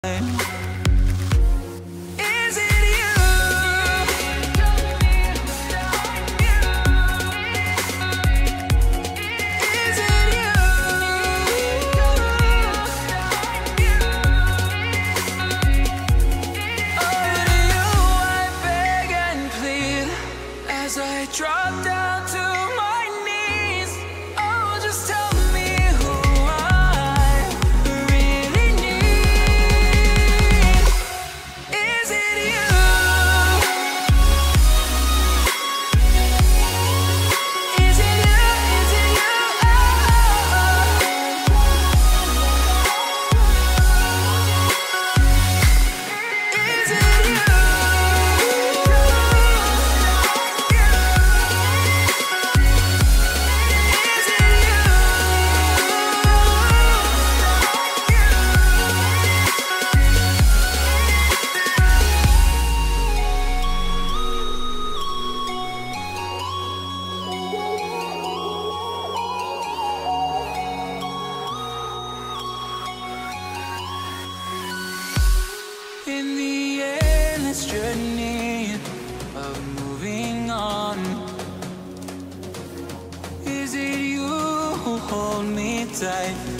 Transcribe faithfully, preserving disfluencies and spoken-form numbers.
Is it you? Is it you? Over to you I beg and plead as I drop down to my knees. Oh, just tell me who I really need. Is it you? Is it you? Is it you? Is it you? In the endless journey of moving on, is it you who hold me tight?